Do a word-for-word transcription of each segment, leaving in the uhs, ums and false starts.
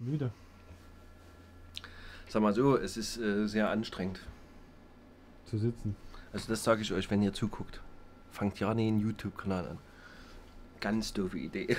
Müde. Sag mal so, es ist äh, sehr anstrengend. Zu sitzen. Also das sage ich euch, wenn ihr zuguckt. Fangt ja nie einen YouTube-Kanal an. Ganz doofe Idee.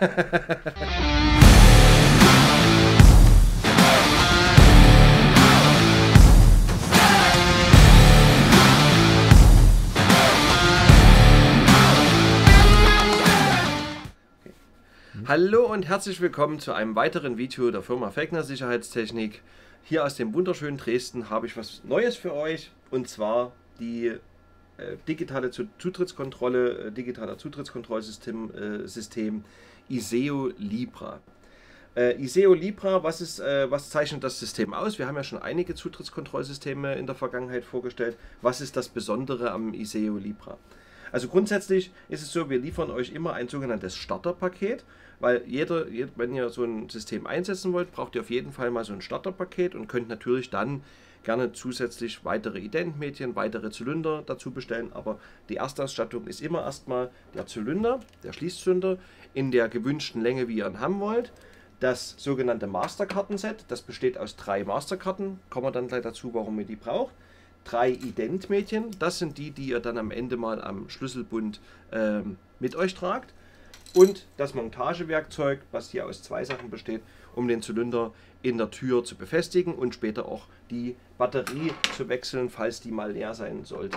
Hallo und herzlich willkommen zu einem weiteren Video der Firma Fegner Sicherheitstechnik. Hier aus dem wunderschönen Dresden habe ich was Neues für euch, und zwar die äh, digitale Zutrittskontrolle, äh, digitaler Zutrittskontrollsystem äh, System ISEO Libra. Äh, ISEO Libra, was, ist, äh, was zeichnet das System aus? Wir haben ja schon einige Zutrittskontrollsysteme in der Vergangenheit vorgestellt. Was ist das Besondere am ISEO Libra? Also grundsätzlich ist es so, wir liefern euch immer ein sogenanntes Starterpaket, weil jeder, wenn ihr so ein System einsetzen wollt, braucht ihr auf jeden Fall mal so ein Starterpaket und könnt natürlich dann gerne zusätzlich weitere Identmedien, weitere Zylinder dazu bestellen. Aber die Erstausstattung ist immer erstmal der Zylinder, der Schließzylinder in der gewünschten Länge, wie ihr ihn haben wollt. Das sogenannte Masterkartenset, das besteht aus drei Masterkarten, kommen wir dann gleich dazu, warum ihr die braucht. Drei Identmedien, das sind die, die ihr dann am Ende mal am Schlüsselbund ähm, mit euch tragt. Und das Montagewerkzeug, was hier aus zwei Sachen besteht, um den Zylinder in der Tür zu befestigen und später auch die Batterie zu wechseln, falls die mal leer sein sollte.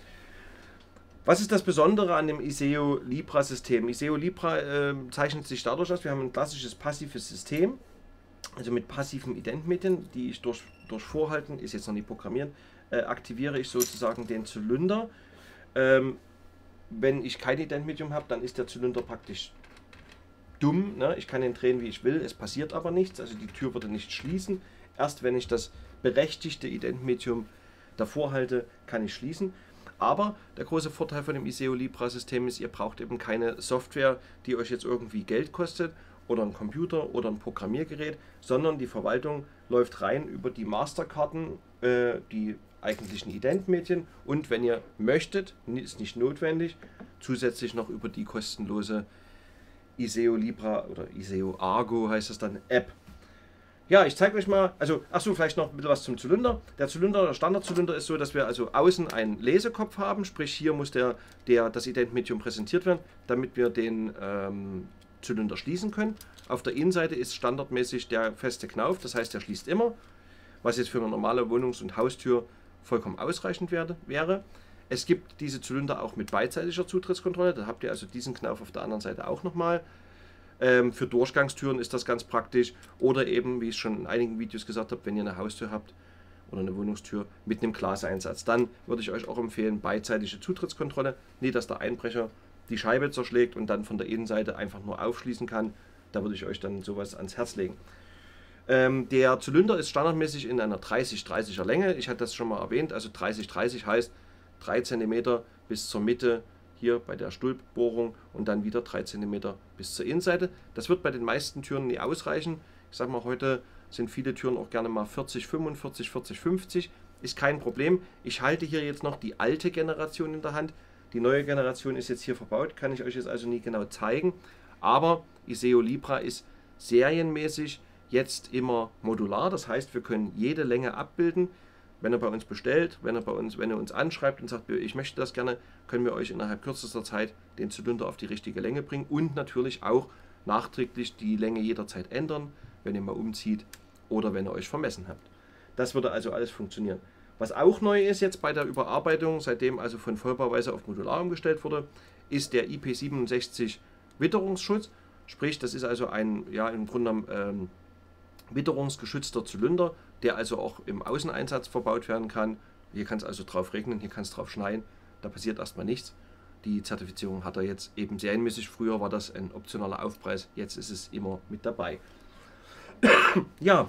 Was ist das Besondere an dem ISEO Libra System? ISEO Libra äh, zeichnet sich dadurch aus, wir haben ein klassisches passives System, also mit passiven Identmedien, die ich durch, durch Vorhalten, ist jetzt noch nicht programmieren, äh, aktiviere ich sozusagen den Zylinder. Ähm, wenn ich kein Identmedium habe, dann ist der Zylinder praktisch dumm. Ne? Ich kann ihn drehen, wie ich will, es passiert aber nichts, also die Tür würde nicht schließen. Erst wenn ich das berechtigte Identmedium davor halte, kann ich schließen. Aber der große Vorteil von dem ISEO Libra System ist, ihr braucht eben keine Software, die euch jetzt irgendwie Geld kostet, oder ein Computer oder ein Programmiergerät, sondern die Verwaltung läuft rein über die Masterkarten, äh, die eigentlichen Identmedien, und wenn ihr möchtet, ist nicht notwendig, zusätzlich noch über die kostenlose ISEO Libra oder ISEO Argo heißt das dann App. Ja, ich zeige euch mal, also, achso, vielleicht noch ein bisschen was zum Zylinder. Der Zylinder, der Standardzylinder ist so, dass wir also außen einen Lesekopf haben, sprich hier muss der, der, das Identmedium präsentiert werden, damit wir den ähm, Zylinder schließen können. Auf der Innenseite ist standardmäßig der feste Knauf, das heißt, der schließt immer, was jetzt für eine normale Wohnungs- und Haustür vollkommen ausreichend werde, wäre. Es gibt diese Zylinder auch mit beidseitiger Zutrittskontrolle, da habt ihr also diesen Knauf auf der anderen Seite auch nochmal. Ähm, für Durchgangstüren ist das ganz praktisch, oder eben, wie ich schon in einigen Videos gesagt habe, wenn ihr eine Haustür habt oder eine Wohnungstür mit einem Glaseinsatz, dann würde ich euch auch empfehlen, beidseitige Zutrittskontrolle, nicht dass der Einbrecher die Scheibe zerschlägt und dann von der Innenseite einfach nur aufschließen kann. Da würde ich euch dann sowas ans Herz legen. Ähm, der Zylinder ist standardmäßig in einer dreißig dreißiger Länge. Ich hatte das schon mal erwähnt, also dreißig dreißig heißt drei Zentimeter bis zur Mitte hier bei der Stulpbohrung und dann wieder drei Zentimeter bis zur Innenseite. Das wird bei den meisten Türen nie ausreichen. Ich sage mal, heute sind viele Türen auch gerne mal vierzig fünfundvierzig, vierzig fünfzig. Ist kein Problem. Ich halte hier jetzt noch die alte Generation in der Hand. Die neue Generation ist jetzt hier verbaut, kann ich euch jetzt also nie genau zeigen. Aber ISEO Libra ist serienmäßig jetzt immer modular. Das heißt, wir können jede Länge abbilden. Wenn ihr bei uns bestellt, wenn ihr, bei uns, wenn ihr uns anschreibt und sagt, ich möchte das gerne, können wir euch innerhalb kürzester Zeit den Zylinder auf die richtige Länge bringen und natürlich auch nachträglich die Länge jederzeit ändern, wenn ihr mal umzieht oder wenn ihr euch vermessen habt. Das würde also alles funktionieren. Was auch neu ist jetzt bei der Überarbeitung, seitdem also von Vollbauweise auf modular umgestellt wurde, ist der I P siebenundsechzig Witterungsschutz. Sprich, das ist also ein, ja, im Grunde genommen ähm, witterungsgeschützter Zylinder, der also auch im Außeneinsatz verbaut werden kann. Hier kann es also drauf regnen, hier kann es drauf schneien, da passiert erstmal nichts. Die Zertifizierung hat er jetzt eben serienmäßig. Früher war das ein optionaler Aufpreis, jetzt ist es immer mit dabei. Ja,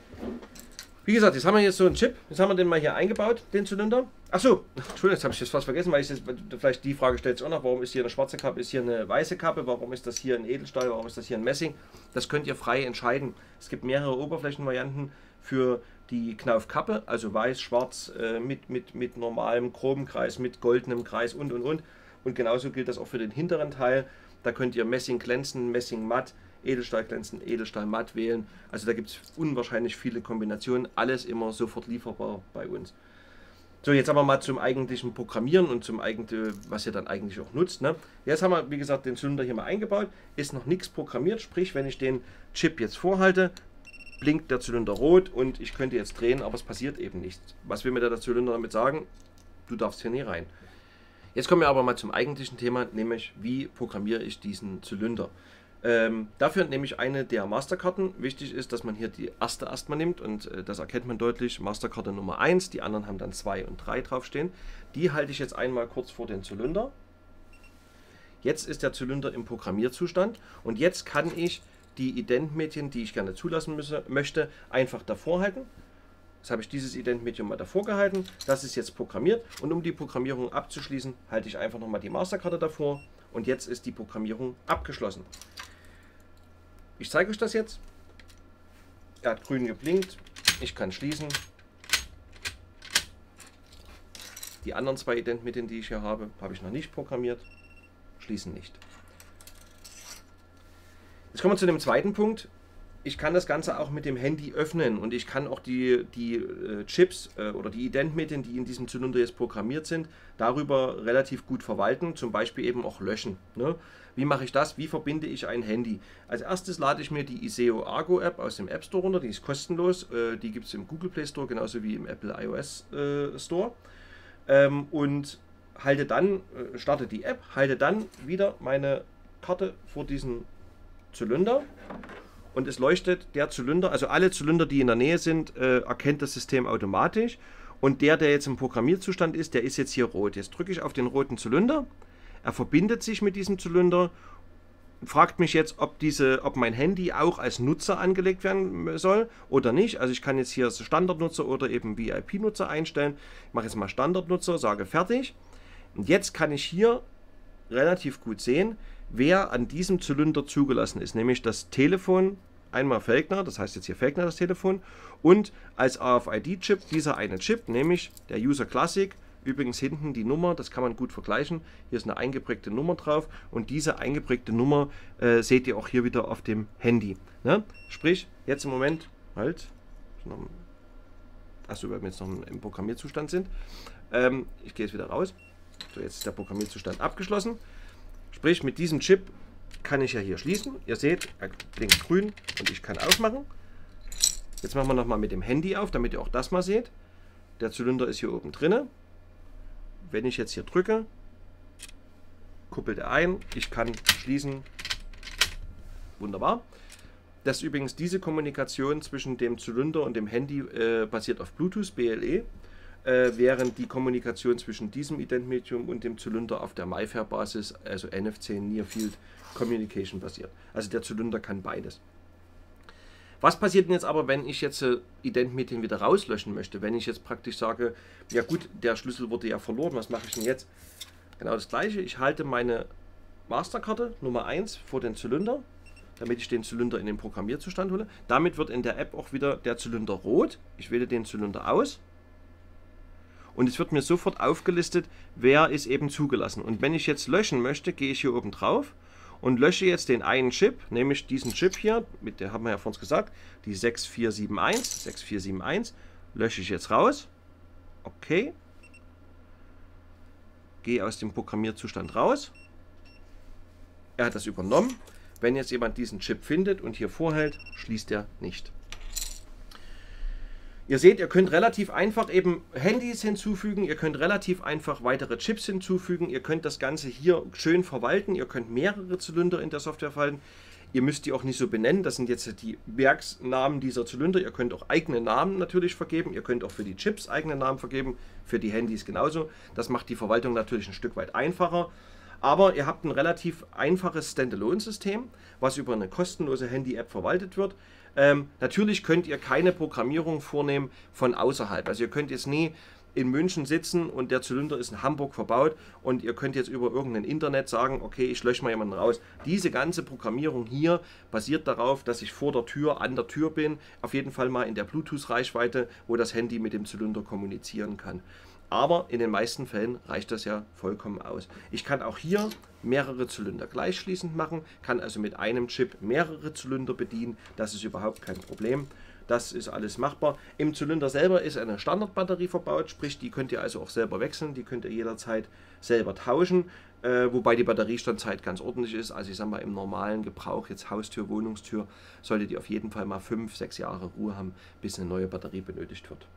wie gesagt, jetzt haben wir jetzt so einen Chip, jetzt haben wir den mal hier eingebaut, den Zylinder. Achso, Entschuldigung, jetzt habe ich das fast vergessen, weil ich das, vielleicht die Frage stellt sich auch noch, warum ist hier eine schwarze Kappe, ist hier eine weiße Kappe, warum ist das hier ein Edelstahl, warum ist das hier ein Messing? Das könnt ihr frei entscheiden. Es gibt mehrere Oberflächenvarianten für die Knaufkappe, also weiß, schwarz, äh, mit, mit, mit normalem Chromkreis, mit goldenem Kreis und und und. Und genauso gilt das auch für den hinteren Teil. Da könnt ihr Messing glänzen, Messing matt, Edelstahlglänzen, Edelstahl matt wählen. Also da gibt es unwahrscheinlich viele Kombinationen. Alles immer sofort lieferbar bei uns. So, jetzt aber mal zum eigentlichen Programmieren und zum eigentlichen, was ihr dann eigentlich auch nutzt. Ne? Jetzt haben wir, wie gesagt, den Zylinder hier mal eingebaut. Ist noch nichts programmiert, sprich, wenn ich den Chip jetzt vorhalte, blinkt der Zylinder rot und ich könnte jetzt drehen, aber es passiert eben nichts. Was will mir der Zylinder damit sagen? Du darfst hier nie rein. Jetzt kommen wir aber mal zum eigentlichen Thema, nämlich wie programmiere ich diesen Zylinder. Ähm, dafür nehme ich eine der Masterkarten. Wichtig ist, dass man hier die erste erstmal nimmt und äh, das erkennt man deutlich. Masterkarte Nummer eins, die anderen haben dann zwei und drei draufstehen. Die halte ich jetzt einmal kurz vor den Zylinder. Jetzt ist der Zylinder im Programmierzustand und jetzt kann ich die Identmedien, die ich gerne zulassen müsse, möchte, einfach davor halten. Jetzt habe ich dieses Identmedium mal davor gehalten. Das ist jetzt programmiert und um die Programmierung abzuschließen, halte ich einfach nochmal die Masterkarte davor und jetzt ist die Programmierung abgeschlossen. Ich zeige euch das jetzt. Er hat grün geblinkt. Ich kann schließen. Die anderen zwei Identmedien, die ich hier habe, habe ich noch nicht programmiert. Schließen nicht. Jetzt kommen wir zu dem zweiten Punkt. Ich kann das Ganze auch mit dem Handy öffnen und ich kann auch die, die äh, Chips äh, oder die Identmedien, die in diesem Zylinder jetzt programmiert sind, darüber relativ gut verwalten, zum Beispiel eben auch löschen. Ne? Wie mache ich das? Wie verbinde ich ein Handy? Als erstes lade ich mir die Iseo Argo App aus dem App Store runter, die ist kostenlos, äh, die gibt es im Google Play Store genauso wie im Apple iOS äh, Store ähm, und halte dann, äh, starte die App, halte dann wieder meine Karte vor diesen Zylinder. Und es leuchtet der Zylinder, also alle Zylinder, die in der Nähe sind, äh, erkennt das System automatisch. Und der, der jetzt im Programmierzustand ist, der ist jetzt hier rot. Jetzt drücke ich auf den roten Zylinder. Er verbindet sich mit diesem Zylinder. Fragt mich jetzt, ob, diese, ob mein Handy auch als Nutzer angelegt werden soll oder nicht. Also ich kann jetzt hier Standardnutzer oder eben V I P-Nutzer einstellen. Ich mache jetzt mal Standardnutzer, sage fertig. Und jetzt kann ich hier relativ gut sehen, wer an diesem Zylinder zugelassen ist. Nämlich das Telefon, einmal Felkner, das heißt jetzt hier Felkner das Telefon, und als R F I D-Chip dieser eine Chip, nämlich der User Classic. Übrigens hinten die Nummer, das kann man gut vergleichen. Hier ist eine eingeprägte Nummer drauf und diese eingeprägte Nummer äh, seht ihr auch hier wieder auf dem Handy. Ne? Sprich, jetzt im Moment, halt, achso, weil wir jetzt noch im Programmierzustand sind. Ähm, ich gehe jetzt wieder raus. So, jetzt ist der Programmierzustand abgeschlossen. Sprich, mit diesem Chip kann ich ja hier schließen. Ihr seht, er blinkt grün und ich kann aufmachen. Jetzt machen wir nochmal mit dem Handy auf, damit ihr auch das mal seht. Der Zylinder ist hier oben drinne. Wenn ich jetzt hier drücke, kuppelt er ein. Ich kann schließen. Wunderbar. Das ist übrigens diese Kommunikation zwischen dem Zylinder und dem Handy äh, basiert auf Bluetooth, B L E. Äh, während die Kommunikation zwischen diesem Identmedium und dem Zylinder auf der MIFARE-Basis, also N F C, Near Field Communication, basiert. Also der Zylinder kann beides. Was passiert denn jetzt aber, wenn ich jetzt äh, Identmedien wieder rauslöschen möchte? Wenn ich jetzt praktisch sage, ja gut, der Schlüssel wurde ja verloren, was mache ich denn jetzt? Genau das gleiche, ich halte meine Masterkarte Nummer eins vor den Zylinder, damit ich den Zylinder in den Programmierzustand hole. Damit wird in der App auch wieder der Zylinder rot. Ich wähle den Zylinder aus. Und es wird mir sofort aufgelistet, wer ist eben zugelassen. Und wenn ich jetzt löschen möchte, gehe ich hier oben drauf und lösche jetzt den einen Chip, nämlich diesen Chip hier, mit der haben wir ja vorhin gesagt, die sechs vier sieben eins, sechs vier sieben eins, lösche ich jetzt raus. Okay. Gehe aus dem Programmierzustand raus. Er hat das übernommen. Wenn jetzt jemand diesen Chip findet und hier vorhält, schließt er nicht. Ihr seht, ihr könnt relativ einfach eben Handys hinzufügen, ihr könnt relativ einfach weitere Chips hinzufügen, ihr könnt das Ganze hier schön verwalten, ihr könnt mehrere Zylinder in der Software verwalten. Ihr müsst die auch nicht so benennen, das sind jetzt die Werksnamen dieser Zylinder. Ihr könnt auch eigene Namen natürlich vergeben, ihr könnt auch für die Chips eigene Namen vergeben, für die Handys genauso. Das macht die Verwaltung natürlich ein Stück weit einfacher. Aber ihr habt ein relativ einfaches Standalone-System, was über eine kostenlose Handy-App verwaltet wird. Ähm, natürlich könnt ihr keine Programmierung vornehmen von außerhalb. Also ihr könnt jetzt nie in München sitzen und der Zylinder ist in Hamburg verbaut und ihr könnt jetzt über irgendein Internet sagen, okay, ich lösche mal jemanden raus. Diese ganze Programmierung hier basiert darauf, dass ich vor der Tür, an der Tür bin, auf jeden Fall mal in der Bluetooth-Reichweite, wo das Handy mit dem Zylinder kommunizieren kann. Aber in den meisten Fällen reicht das ja vollkommen aus. Ich kann auch hier mehrere Zylinder gleichschließend machen, kann also mit einem Chip mehrere Zylinder bedienen. Das ist überhaupt kein Problem. Das ist alles machbar. Im Zylinder selber ist eine Standardbatterie verbaut, sprich die könnt ihr also auch selber wechseln, die könnt ihr jederzeit selber tauschen, äh, wobei die Batteriestandzeit ganz ordentlich ist. Also ich sage mal, im normalen Gebrauch, jetzt Haustür, Wohnungstür, solltet ihr auf jeden Fall mal fünf, sechs Jahre Ruhe haben, bis eine neue Batterie benötigt wird.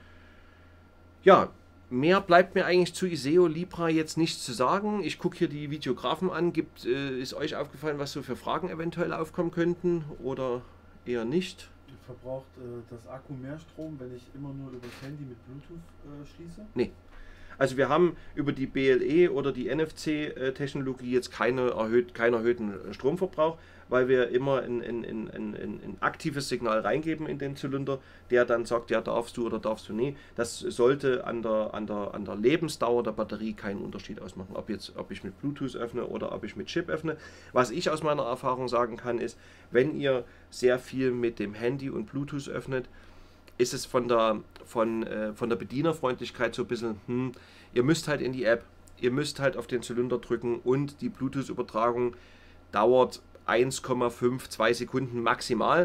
Ja, mehr bleibt mir eigentlich zu Iseo Libra jetzt nichts zu sagen. Ich gucke hier die Videografen an. Gibt, äh, ist euch aufgefallen, was so für Fragen eventuell aufkommen könnten oder eher nicht? Verbraucht äh, das Akku mehr Strom, wenn ich immer nur über das Handy mit Bluetooth äh, schließe? Nee. Also wir haben über die B L E oder die N F C-Technologie jetzt keine erhöht, keinen erhöhten Stromverbrauch, weil wir immer ein, ein, ein, ein, ein aktives Signal reingeben in den Zylinder, der dann sagt, ja, darfst du oder darfst du nie. Das sollte an der, an der, an der Lebensdauer der Batterie keinen Unterschied ausmachen, ob, jetzt, ob ich mit Bluetooth öffne oder ob ich mit Chip öffne. Was ich aus meiner Erfahrung sagen kann, ist, wenn ihr sehr viel mit dem Handy und Bluetooth öffnet, ist es von der, von, äh, von der Bedienerfreundlichkeit so ein bisschen, hm, ihr müsst halt in die App, ihr müsst halt auf den Zylinder drücken und die Bluetooth-Übertragung dauert eins Komma fünf, zwei Sekunden maximal.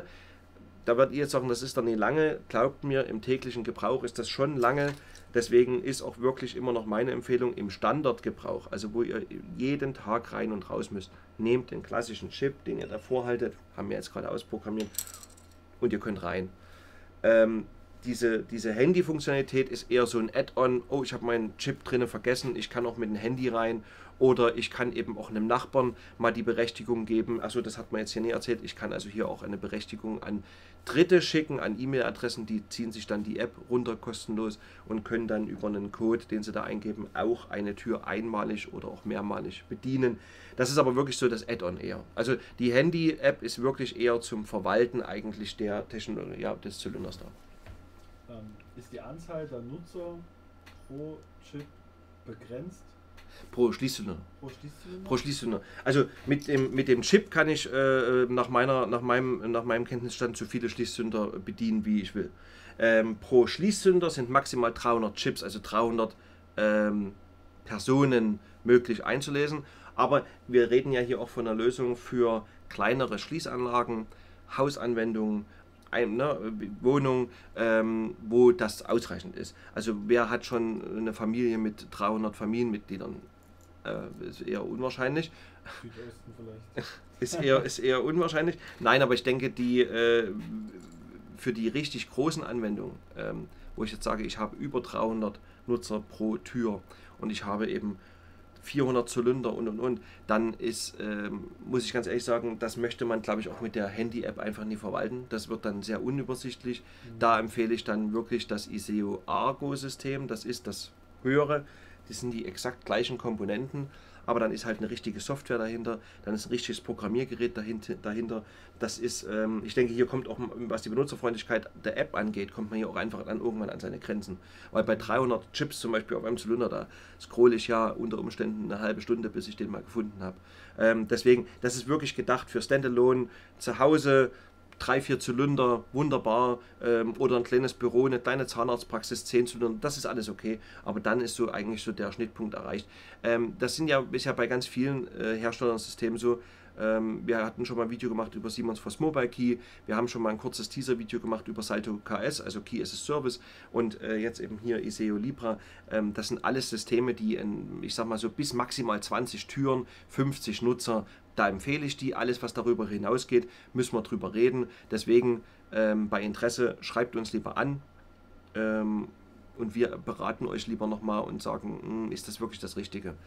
Da werdet ihr jetzt sagen, das ist doch nicht lange. Glaubt mir, im täglichen Gebrauch ist das schon lange. Deswegen ist auch wirklich immer noch meine Empfehlung im Standardgebrauch, also wo ihr jeden Tag rein und raus müsst, nehmt den klassischen Chip, den ihr davor haltet, haben wir jetzt gerade ausprogrammiert, und ihr könnt rein. Ähm, diese, diese Handy-Funktionalität ist eher so ein Add-on. Oh, ich habe meinen Chip drinnen vergessen, ich kann auch mit dem Handy rein. Oder ich kann eben auch einem Nachbarn mal die Berechtigung geben. Also das hat man jetzt hier nie erzählt. Ich kann also hier auch eine Berechtigung an Dritte schicken, an E-Mail-Adressen. Die ziehen sich dann die App runter kostenlos und können dann über einen Code, den sie da eingeben, auch eine Tür einmalig oder auch mehrmalig bedienen. Das ist aber wirklich so das Add-on eher. Also die Handy-App ist wirklich eher zum Verwalten eigentlich der Technologie, ja, des Zylinders da. Ähm, ist die Anzahl der Nutzer pro Chip begrenzt? Pro Schließzylinder. Pro Schließzylinder? Pro Schließzylinder. Also mit dem, mit dem Chip kann ich äh, nach, meiner, nach, meinem, nach meinem Kenntnisstand so viele Schließzylinder bedienen, wie ich will. Ähm, pro Schließzylinder sind maximal dreihundert Chips, also dreihundert ähm, Personen möglich einzulesen. Aber wir reden ja hier auch von einer Lösung für kleinere Schließanlagen, Hausanwendungen, ein, ne, Wohnung, ähm, wo das ausreichend ist. Also wer hat schon eine Familie mit dreihundert Familienmitgliedern? Äh, ist eher unwahrscheinlich. Südosten vielleicht. ist, eher, ist eher unwahrscheinlich. Nein, aber ich denke, die äh, für die richtig großen Anwendungen, ähm, wo ich jetzt sage, ich habe über dreihundert Nutzer pro Tür und ich habe eben vierhundert Zylinder und und und, dann ist, ähm, muss ich ganz ehrlich sagen, das möchte man, glaube ich, auch mit der Handy-App einfach nie verwalten. Das wird dann sehr unübersichtlich. Mhm. Da empfehle ich dann wirklich das Iseo Argo-System, das ist das höhere, das sind die exakt gleichen Komponenten, aber dann ist halt eine richtige Software dahinter, dann ist ein richtiges Programmiergerät dahinter. Das ist, ähm, ich denke, hier kommt auch, was die Benutzerfreundlichkeit der App angeht, kommt man hier auch einfach dann irgendwann an seine Grenzen. Weil bei dreihundert Chips zum Beispiel auf einem Zylinder, da scroll ich ja unter Umständen eine halbe Stunde, bis ich den mal gefunden habe. Ähm, deswegen, das ist wirklich gedacht für Standalone, zu Hause, drei, vier Zylinder, wunderbar, ähm, oder ein kleines Büro, eine kleine Zahnarztpraxis, zehn Zylinder, das ist alles okay, aber dann ist so eigentlich so der Schnittpunkt erreicht. Ähm, das sind ja bisher bei ganz vielen äh, Herstellern Systemen so. Ähm, wir hatten schon mal ein Video gemacht über Siemens F O S Mobile Key, wir haben schon mal ein kurzes Teaser-Video gemacht über Salto K S, also Key as a Service, und äh, jetzt eben hier Iseo Libra. Ähm, das sind alles Systeme, die in, ich sag mal so, bis maximal zwanzig Türen, fünfzig Nutzer, da empfehle ich die. Alles, was darüber hinausgeht, müssen wir drüber reden. Deswegen ähm, bei Interesse schreibt uns lieber an ähm, und wir beraten euch lieber nochmal und sagen, ist das wirklich das Richtige.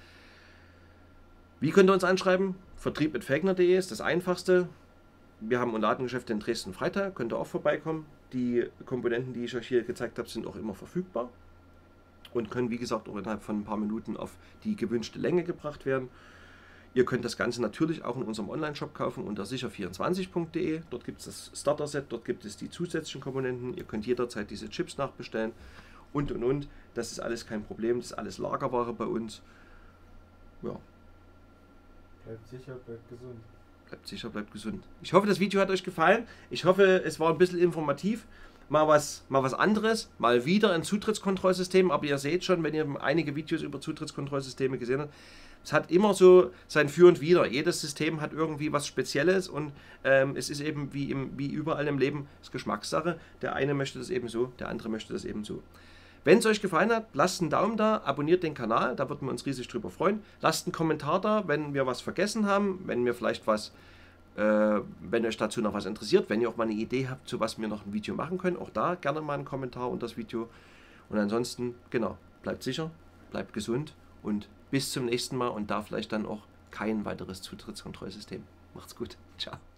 Wie könnt ihr uns anschreiben? vertrieb at felkner punkt de ist das einfachste. Wir haben ein Ladengeschäft in Dresden-Freital, könnt ihr auch vorbeikommen. Die Komponenten, die ich euch hier gezeigt habe, sind auch immer verfügbar und können, wie gesagt, auch innerhalb von ein paar Minuten auf die gewünschte Länge gebracht werden. Ihr könnt das Ganze natürlich auch in unserem Online-Shop kaufen unter sicher vierundzwanzig punkt de. Dort gibt es das Starter-Set, dort gibt es die zusätzlichen Komponenten. Ihr könnt jederzeit diese Chips nachbestellen und und und. Das ist alles kein Problem, das ist alles Lagerware bei uns. Ja. Bleibt sicher, bleibt gesund. Bleibt sicher, bleibt gesund. Ich hoffe, das Video hat euch gefallen. Ich hoffe, es war ein bisschen informativ. mal was, mal was anderes, mal wieder ein Zutrittskontrollsystem, aber ihr seht schon, wenn ihr einige Videos über Zutrittskontrollsysteme gesehen habt, es hat immer so sein Für und Wider. Jedes System hat irgendwie was Spezielles und ähm, es ist eben wie, im, wie überall im Leben das Geschmackssache. Der eine möchte das eben so, der andere möchte das eben so. Wenn es euch gefallen hat, lasst einen Daumen da, abonniert den Kanal, da würden wir uns riesig drüber freuen. Lasst einen Kommentar da, wenn wir was vergessen haben, wenn wir vielleicht was, äh, wenn euch dazu noch was interessiert, wenn ihr auch mal eine Idee habt, zu was wir noch ein Video machen können, auch da gerne mal einen Kommentar unter das Video. Und ansonsten, genau, bleibt sicher, bleibt gesund und bis zum nächsten Mal und da vielleicht dann auch kein weiteres Zutrittskontrollsystem. Macht's gut. Ciao.